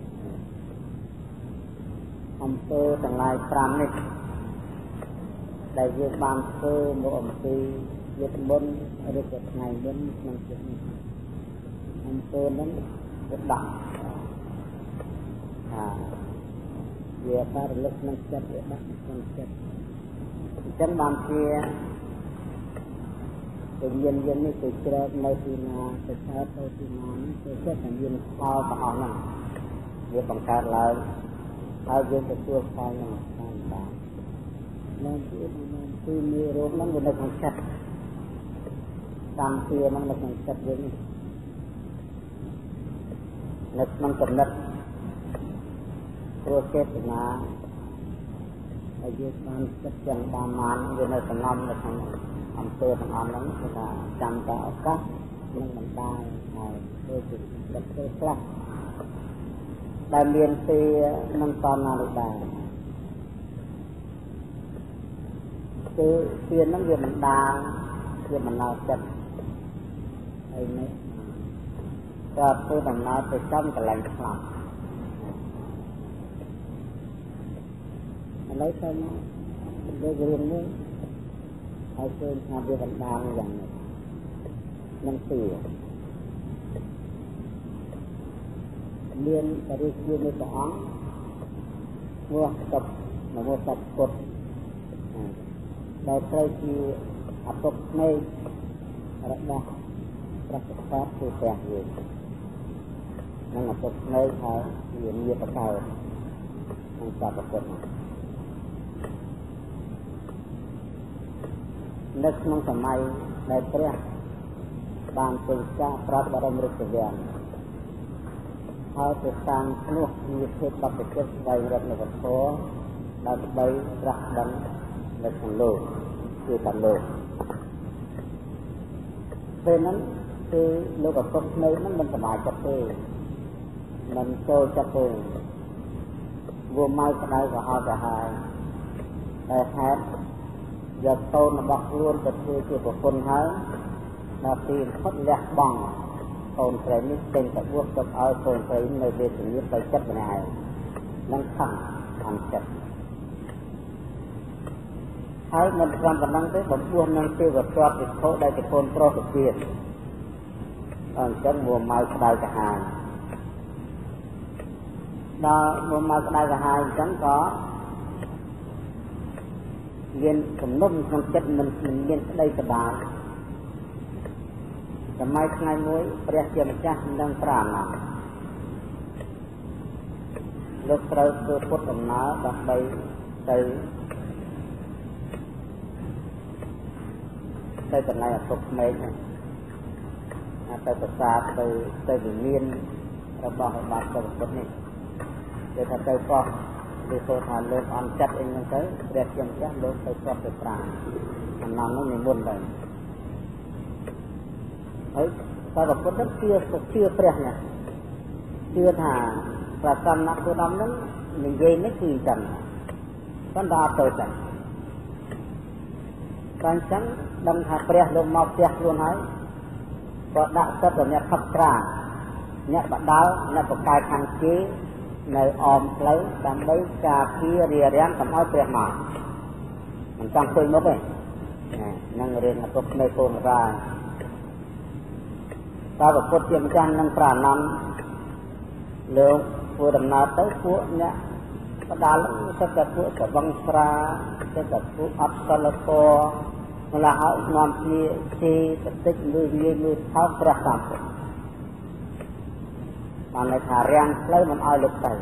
អំពើទាំងឡាយប្រាំនេះដែលយើងបានធ្វើមកអំពីយុទ្ធមុនឬក៏ថ្ងៃមុនក្នុងចិត្តនេះអំពើហ្នឹងវាដាក់អាវាតែរលឹកក្នុងចិត្តវាដាក់ក្នុងចិត្តអញ្ចឹងបានជាវិញ្ញាណយើងនេះទៅជ្រែកនៅទីណាទៅកើតទៅទីណានេះទៅចិត្តតែមានផលប្រអស់ហ្នឹងវាបង្កើតឡើងហើយយើងទទួលផលហ្នឹងតាមបាននឹងទីនឹងទីមានរោគហ្នឹងវានៅក្នុងចិត្តតាមទីហ្នឹងនៅក្នុងចិត្តយើងនេះនៅក្នុងកំណត់ព្រោះចេតនាហើយយើងបានចិត្តយ៉ាងបានបានវានៅសំណំនៅក្នុងអំពើទាំងអស់ហ្នឹងគឺថាចាំតែឱកាសនឹងបណ្ដាលហើយដូចជាចិត្តទៅខ្លះដែលមានទីនឹងតណានេះដែរគឺទីហ្នឹងវាបណ្ដាលវាបណ្ដាលចិត្តហើយនេះក៏ធ្វើដំណើរទៅចំកន្លែងខ្លះឥឡូវទៅមកដូចរឿងនេះហើយឃើញថាវាបណ្ដាលយ៉ាងនេះនឹងទីមានបរិយានៃព្រះអង្គមួយกับនមោសត្វពុទ្ធដែលត្រូវជាអតុនៃរបស់ព្រះសត្វគឺព្រះយើងនឹងអតុនៃហើយវាមានបកៅនឹងសត្វពុទ្ធនៅក្នុងសម័យដែលព្រះបានពង្ចាប្រតបរមឫទ្ធិវានហើយទៅតាមភ្នោះជាភេទបព្វជិតស្វែងរកនៅវត្ថុដើម្បីត្រាស់ដឹងនៅក្នុងលោកគឺតាមលោកពេលហ្នឹងគឺលោកអពុកនៃហ្នឹងមិនសប្បាយចិត្តទេមិនចូលចិត្តទេវាមកក្តៅក៏ហៅទៅហើយតែហេតុយកតូនរបស់ខ្លួនទៅធ្វើជាប្រពន្ធហើយដល់ទីផុតលះបង់កូនស្រីនេះចេញទៅបួសទៅឲ្យកូនស្រីនៅវេទនាទៅចិត្តម្នាក់ឯងនឹងខំខំចិត្តហើយមិនត្រឹមប៉ុណ្ណឹងទេបំពោះនឹងទេវទត្តវិធោដែលជាកូនប្រុសទៅទៀតអញ្ចឹងមួម៉ៅក្តៅកាហាយដល់មួម៉ៅក្តៅកាហាយអញ្ចឹងក៏មានគំនុំក្នុងចិត្តមិនមានក្តីសប្បាយសម័យថ្ងៃមួយព្រះជាម្ចាស់នឹងប្រាណណាលោកត្រូវធ្វើពុទ្ធដំណើរដើម្បីទៅទៅកន្លែងអសុខក្មេកទៅប្រាសាទទៅទៅវិមានរបស់បាទសុពុទ្ធនេះគេថាទៅកោះគេចូលថាលោកអន់ចិត្តអីហ្នឹងទៅព្រះជាម្ចាស់លោកទៅស្រុកទៅប្រាណអំណងនោះនិមន្តទៅហើយតែពុទ្ធជឿជឿព្រះណាជឿថាប្រសन्नគោដំហ្នឹងនិយាយនេះគឺចឹងប៉ុន្តែអត់ទៅចឹងតែអញ្ចឹងដឹងថាព្រះលោកមកផ្ទះខ្លួនហើយក៏ដាក់សិទ្ធិអ្នកខັບត្រាអ្នកបដាល់អ្នកបកកាយខាងជេនៅអមផ្លូវដើម្បីការពាររារាំងកុំឲ្យព្រះមកមិនចង់ឃើញមុខទេនឹងរៀនអពុកនៃគោលរាតើពុទ្ធជាម្ចាស់នឹងប្រាណំលោកធ្វើដំណើរទៅពួកអ្នកបដាល់សិទ្ធិពួកកវងស្រាសិទ្ធិពួកអត់កលកម្ល៉េះហើយនាំគ្នាទីតិចលឺងាយលឺថោកព្រះសម្ពុទ្ធបានន័យថារាំងផ្លូវមិនឲ្យលោកទៅ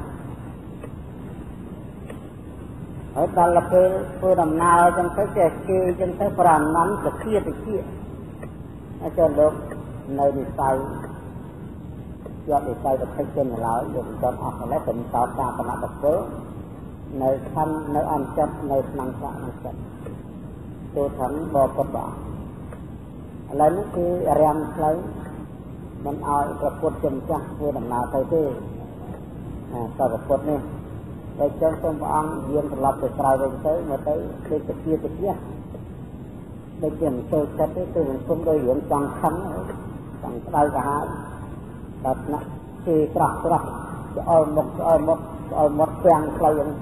ហើយដល់ពេលធ្វើដំណើរចឹងទៅចេះគេចឹងទៅប្រាណំទៅជាទៅជាហើយចុះលោកនៅនិស័យយកនិស័យទៅខិតចេញឡើយលោកមិនទាន់អស់កន្លែងមិនតតតាមគណៈបព្វនៅខណ្ឌនៅអញ្ចិត្តនៅក្នុងសាកនឹងចិត្តទូថាបពុទ្ធបាទឥឡូវនេះគឺរាំផ្លូវមិនឲ្យប្រពុតជាម្ចាស់ធ្វើដំណើរទៅទេតើប្រពុតនេះតែចឹងសូមព្រះអង្គយានត្រឡប់ទៅក្រៅវិញទៅមកទៅគឺទៅជាទៅជាដូចជាមិនចូលចិត្តទេគឺមិនគុំដោយរឿងចង់ខឹងចង់ក្តៅកាហាយដល់ថ្នាក់គេស្រស់ស្រស់ទៅអោមុខអោមុខអោមុខទាំងផ្លូវហ្នឹង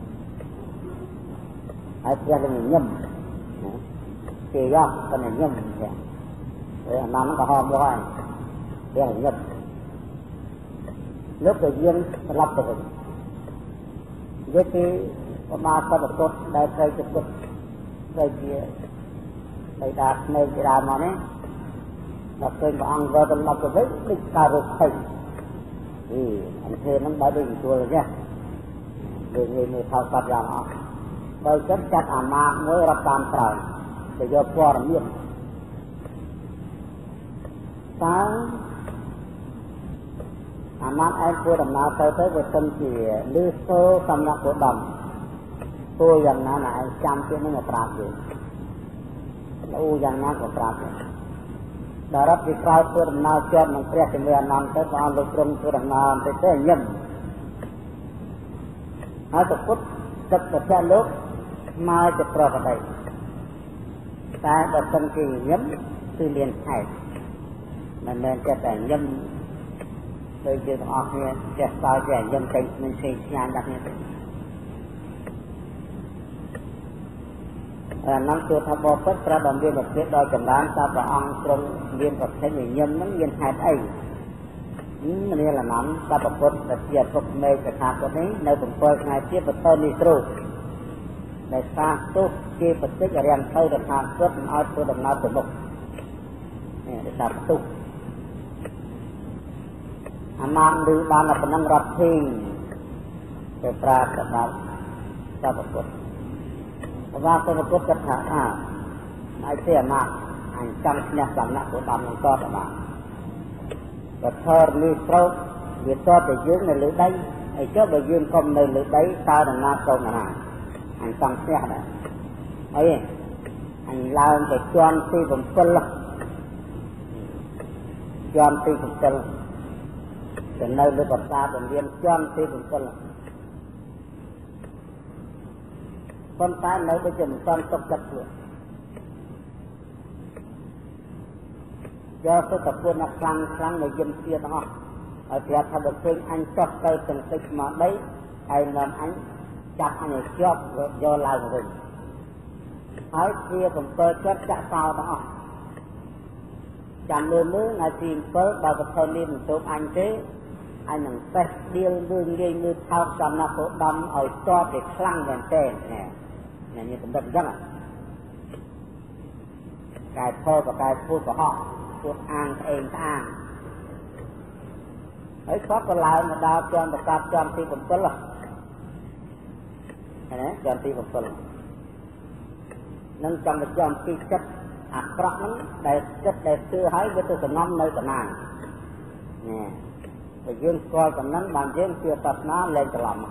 ហើយព្រះនឹងញឹមគេយកទៅញឹមទេហើយអានក៏ហមមកហើយព្រះញឹមលោកទៅយានត្រឡប់ទៅវិញនិយាយពីប្រមាណសត្វពុទ្ធដែលត្រូវជាពុទ្ធត្រូវជាបិតាស្នេហ៍ជាដើមមកនេះដល់ពេលព្រះអង្គក៏ត្រឡប់ទៅវិញដូចការរកភ័យអីអញ្ចឹងហ្នឹងបើដូចទទួលទេដូចនេះមើលថោកសត្វយ៉ាងអស់បើចឹងចាត់អាមាមួយរាប់តាមក្រោយទៅយកព័ត៌មានតើអាមាឯងធ្វើដំណើរទៅទៅវាទៅជាលឺសូរសំណាក់គោដំគួរយ៉ាងណាណាឯងចាំទៀតនឹងប្រាប់យើងលូយ៉ាងណាក៏ប្រាប់ដែរដល់រាប់ពីក្រោយធ្វើដំណើរជាប់នឹងព្រះជំនឿអនន្តទៅព្រះអង្គលោកព្រមធ្វើដំណើរទៅទៅញឹមហើយទៅពុទ្ធទឹកប្រទេសលោកមកជាប្រកបតែតែបើសិនជាញឹមគឺមានហេតុមិនមែនចិត្តតែញឹមដោយយើងទាំងអស់គ្នាចេះតើចេះញឹមតែមិនឃើញស្ញាញ់ដល់គ្នាទេ năm chùa tháp bò phất ra đồng viên một tiết đôi chẩn đoán ta và ông trong viên vật thế người nhân nó viên hạt ấy nhưng mà là nắm ta và phất là chia phục mê cả tháp của đấy nơi cũng phơi ngày tiếp vật tơ đi tru để xa tốt kia vật tích ở đèn thâu được tháp phất nói tôi đồng nào của mục để ta tục mang đi ban là năng rập thi để ra cả tháp ta và phất và tôi có cất thả à ai xe mà anh chăm nhặt sẵn nặng của tầm nó to cả bạn và thơ đi sâu việc cho để dưỡng này lưỡi đấy ai cho bởi dương không nơi lưỡi đấy sao là na sâu mà anh chăm xe đấy ấy anh lao cái choan ti vùng phân lắm choan ti vùng phân từ nơi lưỡi bật ra vùng viên choan ti vùng phân lắm con ta nói bây giờ mình toàn tập tập được do số tập quân là khăn khăn người dân kia đó ở phía thao được khuyên anh chọc tới từng tích mà đấy hay làm anh chặt anh ấy chọc do lại của mình hỏi kia cũng tôi chết chặt sao đó chẳng lừa nữa là tìm tới bao vật thân đi một số anh thế anh nằm test điêu lương gây như thao cầm là cổ đâm ở cho để khăn đèn tên nè nè như cũng rất rất là cái thơ và cái phu của họ phu an êm an ấy có còn lại mà đào cho một cặp cho thì cũng có là nè cho thì cũng có là nâng trong một trong khi chất ác bạc nó để chất để xưa hãy với tôi còn năm nơi còn nàng nè và dương coi còn nắng bàn dương chưa tập nó lên cho làm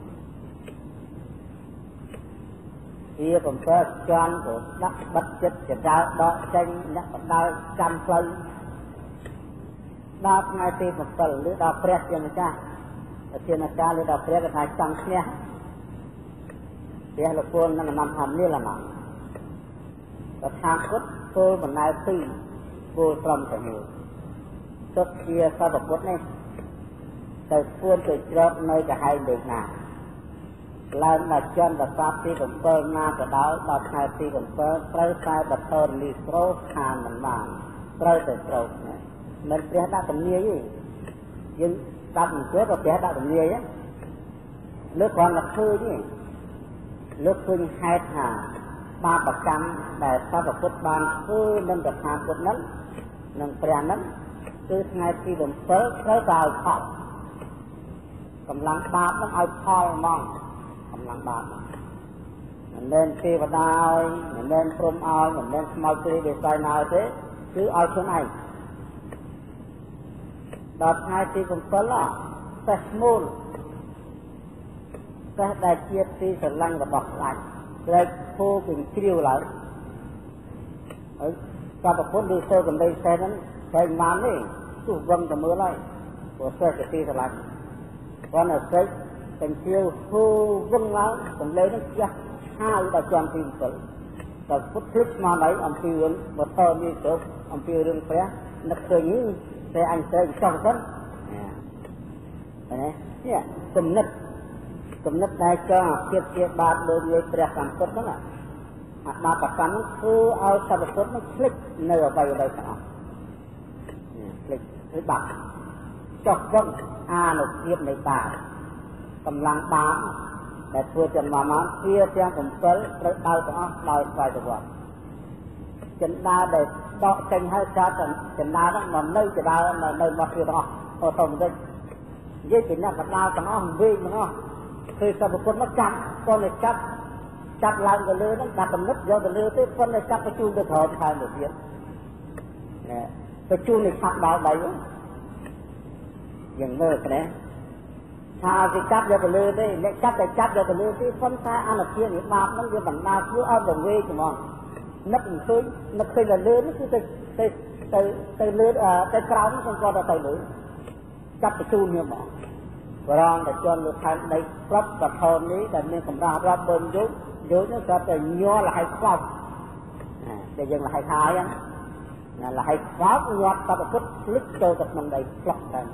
kia còn có choan của đất bất chất cho ra đó tranh đất bắt đầu trăm phân đáp ngay thì một phần lưỡi đào press cho người ta ở trên là cha lưỡi đào press là hai trăm xe thì là quân nó là năm hầm như là nào và thang cốt tôi một ngày phi vô trong cả người tốt kia sau một cốt này từ quân từ trong nơi cả hai được nào lên là chân và pháp thì cũng phơi na cái đó đợt hai thì cũng phơi phơi sai bật hơn đi sâu hàn mình bàn phơi từ sâu mình sẽ đã từng nghe gì nhưng ta mình quyết là sẽ đã từng nghe á nước còn là khơi chứ nước khơi hai thả ba bậc trăm để sao bậc cốt ban khơi nên được hàn cốt nấm nên phèn nấm cứ ngay khi cũng phơi phơi vào học cầm lăng ba nó ai phơi mong cầm lăng ba mình nên khi vào đào mình nên prom ao mình nên mau tươi để sai nào thế cứ ao chỗ này đợt hai thì cũng có là test môn test đại chiết thì sẽ lăng và bọc lại rồi khô cũng chiều lại ta bọc vốn đi sơ gần đây xe nó xe mán đi chủ vâng và mưa lại của xe cái thì sẽ lạnh còn ở đây thành chiều khô vâng lắm còn lấy nó chắc hai đã chọn tìm sự và phút clip mà đấy ông tiêu ứng một tờ như chỗ ông tiêu đương phé nó khởi như xe anh sẽ trong thân nè cầm nứt cầm nứt này cho kiếp kiếp ba đôi người bẹt sản xuất đó là ba bạc cắn cứ ao sản xuất nó click nơi ở đây ở đây sao click với bạc chọc vâng a một kiếp này ta cầm lăng bám để thua chân mà má kia theo cầm tới tới đau đó đau vài chục vạn chân đa để đọ tranh hai cha chân chân đa đó mà nơi chân đa là nơi mà kia đó ở tổng đây với chính là vật đa nó không vi mà nó khi sao một con nó chặt con này chặt chặt lại cái lưới nó đặt cầm nứt do cái lưới tới con này chặt cái chuông được thở thay một tiếng nè cái chuông này chặt đào đấy dừng mơ cái đấy tha thì chặt do cái lưới đấy lại chặt lại chặt do cái lưới tới con ta ăn ở kia những bạc nó như bằng na cứ ở đồng quê của mình nứt khơi nứt khơi là lưới nó cứ từ từ từ từ lưới à từ cao nó không qua được từ lưới chặt cái chuông như mà và để cho người thay đây lắp và thôn đấy để nên cầm ra ra bên dưới dưới nó cho từ nho là hay khoa để dừng là hay thái á là hay khóa nhọt ta một chút click cho tập mình đây lắp đây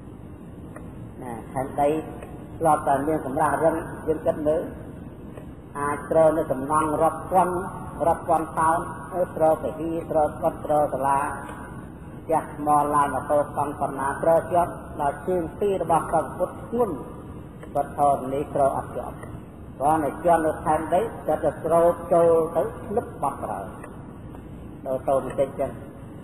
nè thành đây lọt tại nên cầm ra dân dân kết nữ អាចត្រូវនៅសំណងរាប់ពាន់រាប់ពាន់តោនត្រូវទៅទីត្រូវគាត់ត្រូវសាលាចាស់មកឡើងមកទៅសំបណ្ណាត្រូវជាប់ដល់ជើងពីររបស់ព្រះពុទ្ធធ្ងន់គាត់ថតនេះត្រូវអត់ជាប់ព្រោះនៅជាប់នៅថែមដីតែទៅស្រោបចូលទៅស្លឹកបាត់ប្រើដល់ទៅបន្តិចចឹង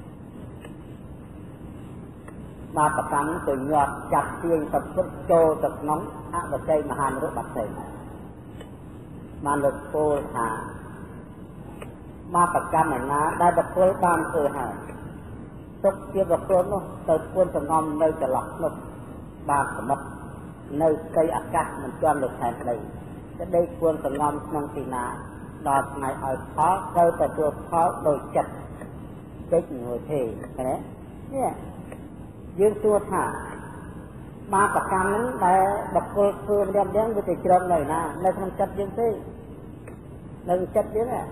បាបកម្មទៅញាត់ចាប់ទាញប្រពុតចូលទៅក្នុងអបជ័យមហានរបាត់ផ្សេងបានលើកពោលថាបាបកម្មឯណាដែលបុគ្គលបានធ្វើហើយទុកជាបុគ្គលនោះទៅពួនសងំនៅចន្លោះនោះបានសមុទ្រនៅស្គីអាកាសមិនទាន់លើខែដីតែដេកពួនសងំក្នុងទីណាដល់ថ្ងៃឲ្យផលត្រូវទទួលផលដោយចិត្តតិចមួយទេឃើញទេនេះយើងសួរថាបាបកម្មហ្នឹងដែលបុគ្គលធ្វើម្នាក់ម្នាក់វាទៅជ្រឹងនៅណានៅក្នុងចិត្តយើងទេនៅចិត្តយើងណា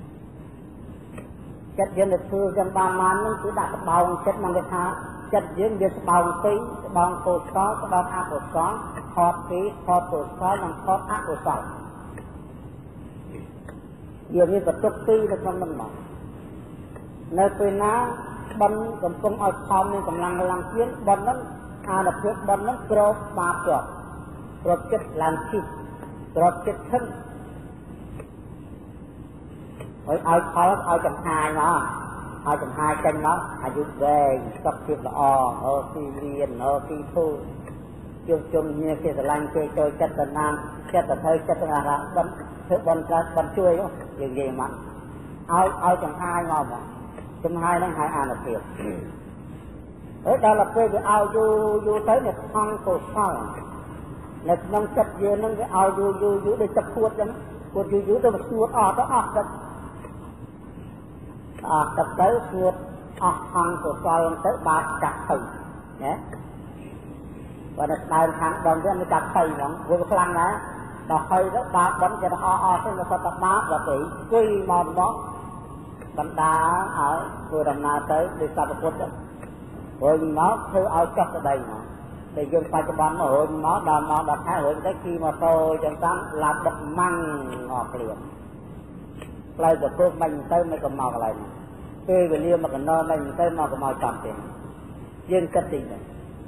ចិត្តយើងទៅធ្វើចឹងបានបានហ្នឹងគឺដាក់ស្បោងចិត្តមកគេថាចិត្តយើងវាស្បោងពីរស្បោងកុសលស្បោងអកុសលថតពីរថតកុសលនិងថតអកុសលយើងមានបន្ទុកពីរនៅក្នុងនោះមកនៅពេលណាបិណ្ឌកំពុងឲ្យផលមានកម្លាំងឡើងជៀនបិណ្ឌហ្នឹងអានុភាពបិណ្ឌហ្នឹងក្របបាបជាប់ក្របចិត្តឡើងជីកក្របចិត្តឈឹងហើយឲ្យផលឲ្យចំហាយមកឲ្យចំហាយចេញមកអាយុវែងសុខភាពល្អអូទីរៀនអូទីធូរជួបជុំគ្នាគេស្រឡាញ់គេចូលចិត្តទៅណាចិត្តទៅធ្វើចិត្តទៅអារម្មណ៍ធ្វើបន់កាសបន់ជួយយើងនិយាយមកឲ្យឲ្យចំហាយមកមកចំហាយហ្នឹងហើយអានុភាពហើយដល់ពេលវាឲ្យយូរយូរទៅវាខំកុសលនៅក្នុងចិត្តយើងហ្នឹងវាឲ្យយូរយូរយូរដូចទឹកពួតចឹងពួតយូរយូរទៅវាស្ងួតអស់ទៅអស់ទឹកអស់ទឹកទៅស្ងួតអស់ខំកុសលទៅបាបចាក់ទៅណាបើនៅដើមខាងដងវាមិនចាក់ទៅហ្មងវាខ្លាំងណាស់ដល់ហើយទៅបាបបន់គេទៅអស់អស់ទៅវាសតបាបដល់ទៅគួយមកមកបណ្ដាឲ្យធ្វើដំណើរទៅដូចសត្វពុទ្ធរួចមកធ្វើឲ្យចុះទៅដីមកតែយើងបច្ចុប្បន្នមករួចមកដល់មកដល់ខែរួចទៅขี่ម៉ូតូចឹងតាមឡាប់ដឹកម៉ាំងអស់គ្លៀនផ្លូវទៅពុកមិនទៅមិនក៏មកកន្លែងពេលវេលាមកកណ្ដោមិនទៅមកក៏មកចាំទេយើងគិតទីនេះ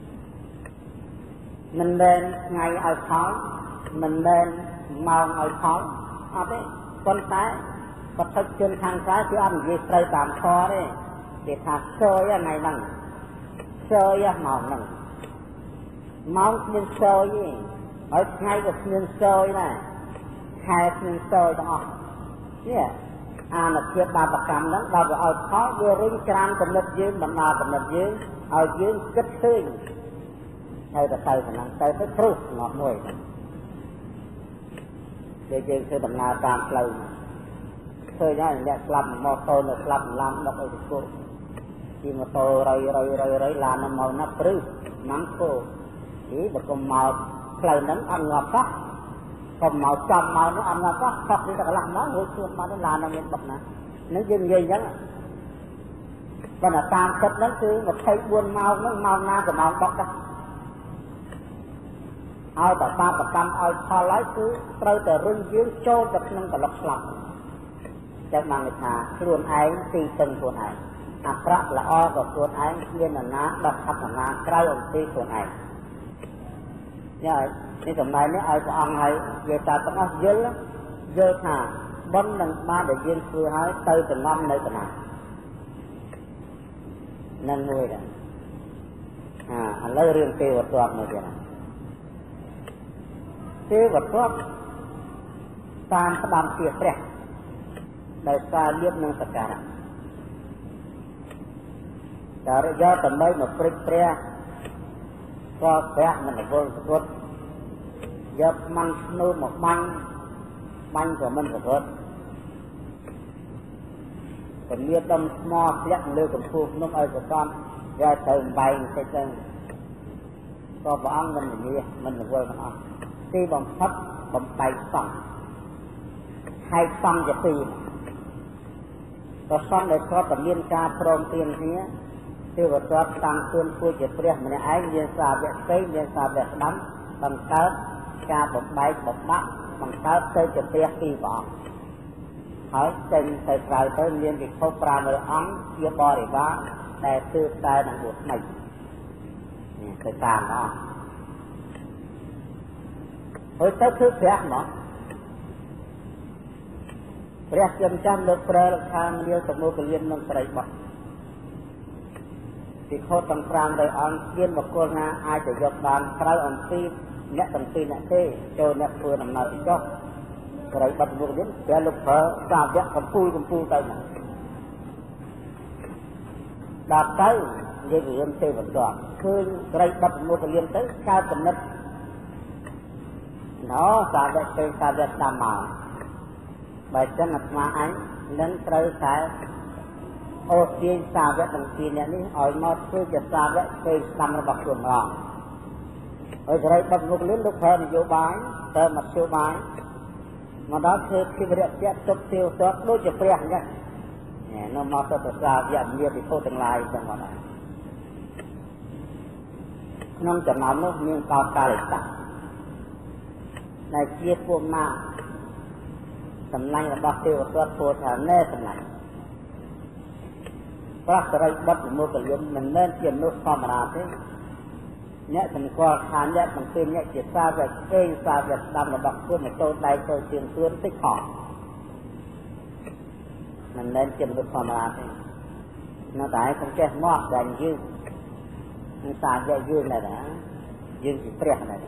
មិនមែនថ្ងៃឲ្យផលមិនមែនម៉ោងឲ្យផលអត់ទេប៉ុន្តែបទជនខាងក្រៅគឺអត់និយាយត្រូវតាមធម៌ទេគេថាសយថ្ងៃហ្នឹងសយម៉ោងហ្នឹងម៉ោងគ្មានសយទេហើយថ្ងៃក៏គ្មានសយដែរខែគ្មានសយទាំងអស់នេះអានុភាពបាបកម្មហ្នឹងដល់វាឲ្យផលវារុញច្រានកំណត់យើងបណ្ដាកំណត់យើងឲ្យយើងគិតឃើញហើយទៅទៅប៉ុណ្ណឹងទៅទៅព្រោះងត់មួយដែលយើងធ្វើដំណើរតាមផ្លូវឃើញហើយអ្នកស្លាប់ម៉ូតូនៅស្លាប់ឡានដឹកឲ្យទៅគោជិះម៉ូតូរយរយរយរយឡាននៅមកណាប់ព្រឹសម៉ាំគោហីបើកុំមកផ្លូវហ្នឹងអត់ងាប់សោះកុំមកចំមកនោះអត់ងាប់សោះសោះនេះតែកន្លះម៉ោងរួចខ្លួនមកនេះឡាននៅមានបុកណានឹងយើងនិយាយអញ្ចឹងប៉ុន្តែតាមចិត្តហ្នឹងគឺម្ភៃបួនម៉ោងហ្នឹងម៉ោងណាក៏ម៉ោងបុកដែរឲ្យបបាបកម្មឲ្យផលហើយគឺត្រូវតែរុញយើងចូលទៅក្នុងកលុកស្លាប់ចាំបានថាខ្លួនឯងទីពឹងខ្លួនឯងអាក្រក់ល្អក៏ខ្លួនឯងគ្មាននរណាដកអត្តនាក្រៅអំពីខ្លួនឯងនេះនេះចំណែកនេះឲ្យព្រះអង្គឲ្យនិយាយតាទាំងអស់យល់យល់ថាបុណ្យនឹងបានដែលយើងធ្វើហើយទៅតំណំនៅកណានឹងមួយដែរអាឥឡូវរឿងទេវទត្តមួយទៀតទេវទត្តតាមផ្ដាំជាព្រះដោយសារលៀបនឹងសក្ការៈតែរយៈតម្លៃមកព្រិចព្រះក៏ព្រះមិនវល់សុទ្ធយកម៉ាំងស្នូលមកបាញ់បាញ់ក៏មិនសុទ្ធពលាដុំថ្មធ្លាក់លើកំពូលភ្នំឲ្យប្រកាន់យកទៅបែងតិចទៅក៏ព្រះអង្គមិននិយាយមិនវល់ទាំងអស់ទីបំផុតបំបែកសង្ឃហើយសង្ឃជាទីក៏សង្ឃដែលគាត់តែមានការព្រមព្រៀងគ្នាទេវទត្តតាំងខ្លួនពួកជាព្រះម្នាក់ឯងមានសាវកផ្សេងមានសាវកស្ដាំបង្កើតការបំបែកបំបាក់ bằng cao tới cho tiếc kỳ vọng hỏi trên thời trời tới liên việc khâu pra mơ ống chia bò để vá để tư tay bằng buộc mình thời tàn đó hồi tới thứ khác nó Rác chân chăm lực pra lực thang liêu tập mô cơ liên nâng trời bật thì khô tầng pram đời ong kiên một cô nga ai để dọc bàn trao ong ti nhẹ tầng ti nhẹ tê cho nhẹ vừa nằm nào cho trời bật vô đến cái lục phở sao giác cầm pui cầm pui tay này đạt tới dây vì em tê vật đoạn khơi trời bật vô cái liên tới cao tầm nứt nó sao giác tê sao giác đàm màu bài chân mặt mà anh nâng trời sai ô tiên sao vẽ bằng tiên này ở một số giờ sao vẽ cây năm là bậc chuẩn rồi ở đây bậc một lớn lúc hơn vô bái tơ mặt siêu bái mà đóคือkhi mà đẹp chết chụp siêu tốt đôi chụp đẹp nhá nó mà tôi phải sao vẽ nhiều thì tôi tương lai trong đó nông chẳng nào nó nhưng cao ta lại tắt này chia cuồng mà tầm lanh là bậc siêu tốt phô thả nê tầm lanh Prác trời bất mô cơ liên mình nên chuyển nước phong ra thế nhẹ thành qua khán nhẹ bằng tiên nhẹ chỉ xa về cây xa về đâm là bậc phương này tôi đây tôi chuyển xuống tích họ mình nên chuyển nước phong ra thế nó tại không kêu ngọt đành dư nhưng xa về dư này đã dư chỉ trẹt này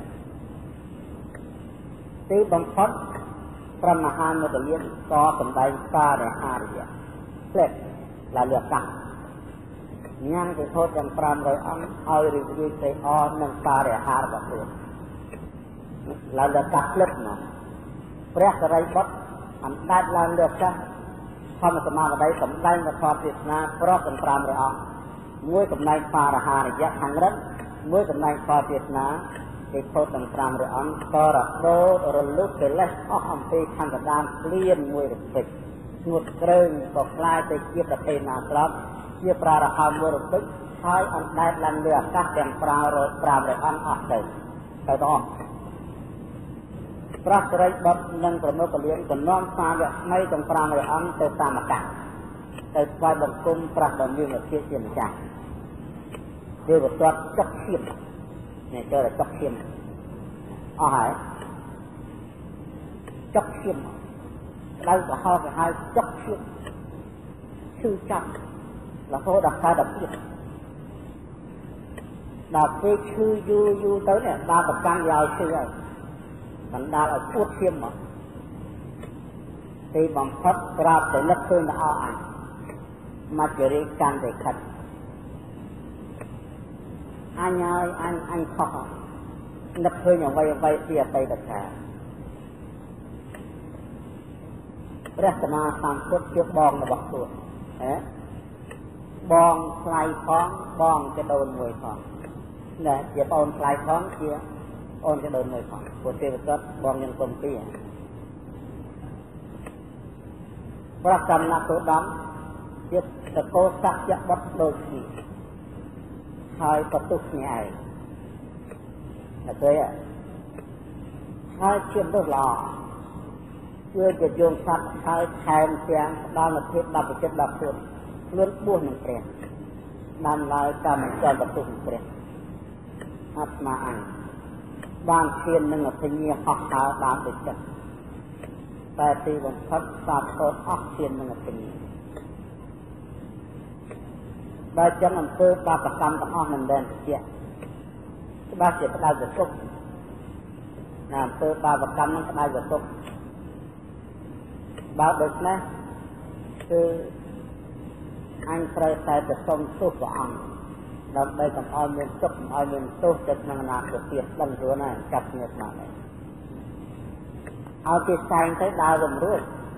tí bằng phất Prâm Maha mô cơ liên có tầm đây xa để hạ địa Sled là lược cẳng nhang thì thôi chẳng pram rồi ông ơi rồi đi tới o nâng ta để hạ vào được là lược cẳng lứt mà Prác trời bất anh đạt là lược cẳng không mà mà đây tầm đây mà thoát việt na Prác chẳng pram rồi ông mỗi tầm này pha ra hạ này giác hàng rất mỗi tầm này thoát việt na thì thôi chẳng pram rồi ông to ra đô rồi lúc cái lách ông thì thằng cả đàn liên mỗi được dịch ngột krơn có khai tới chiaประเทศนาครับchia pra ra ham mơ được tích hai anh đại lần lừa các đèn pra rồi pra rồi ăn ác tới tới đó pra trời bật nâng từ nơi liên còn non xa vậy mấy trong pra rồi ăn tới xa mặt cả tới quay bằng cung pra bằng như một chiếc tiền trả đưa một toát chắc khiêm này chơi là chắc khiêm à hả chắc khiêm đây là hai cái hai chất khiêm sư chăm là thôi đặt hai đặt khiêm đặt cái sư du du tới này ba bậc căn vào sư rồi thành ra là uất khiêm mà thì bằng phật ra tới lớp thương là ao ảnh mà chỉ đi căn để khật anh ơi anh anh khó lớp thương nhà vay vay tia tay đặt cảรัตนาตามพุทธเชื่อบองระบอกตัวเอ๊ะบองคลายท้องบองจะโดนมวยท้องเนี่ยจะโอนคลายท้องเชี่ยโอนจะโดนมวยท้องปวดเจ็บก็บองยังกลมปี้พระกรรมนักตัวดำเจ็บตะโกสักจะบัดโดยขี้หายประตูใหญ่แต่เคยอ่ะหายเชื่อมด้วยหล่อchưaจะโยงสัตว์ใช้แทนเสียงดาวมาเทศดับเจ็ดดับสุดเลื่อนบ้วนหนึ่งเปลี่ยนนำลายกรรมจอประตูหนึ่งเปลี่ยนอัตมาอันบางเทียนหนึ่งเป็นเงียหอกหาบางติดจัดแต่ตีวันพัดสาดโคตรออกเทียนหนึ่งเป็นได้จังมันเปิดบาปกรรมต้องออกมันแดนเสียบาเสียก็ได้จะตกน้ำเปิดบาปกรรมนั้นก็ได้จะตกbao được nè từ anh phải tại tập trung tu của anh đặc biệt là ai muốn chấp ai muốn tu chất năng nào của việc lần thứ này cập nhật mà này ai thì sai tới đau rồi rồi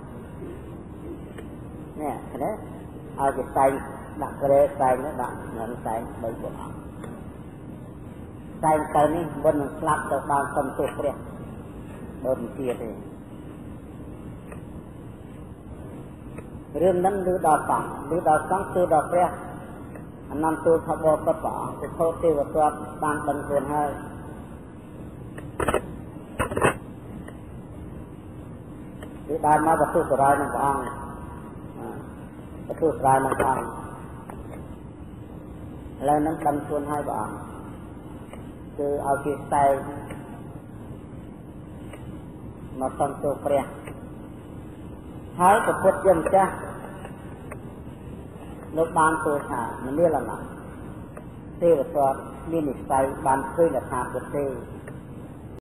nè thế đấy ai thì sai đặt cái sai nó đặt nhận sai bởi của anh sai cái này bên slap từ ban tâm tu kia đơn kia thìเรื่องนั้นหรือดาวต่างหรือดาวสังคือดาวเปรี้ยอันนั้นตัวขบวนกระป๋องจะโทษที่ว่าตัวบางบังเกินให้បានមកបទុសរាយនឹងព្រះអង្គបទុសរាយនឹងព្រះអង្គឥឡូវនឹងដឹងខ្លួនហើយព្រះអង្គគឺឲ្យគេខ្សែមកសំទោសព្រះហើយប្រពុតជាម្ចាស់លោកបានទូថាមនាលណាទេវទត្តមាននិស្ស័យបានឃើញថាពុទ្ធទេ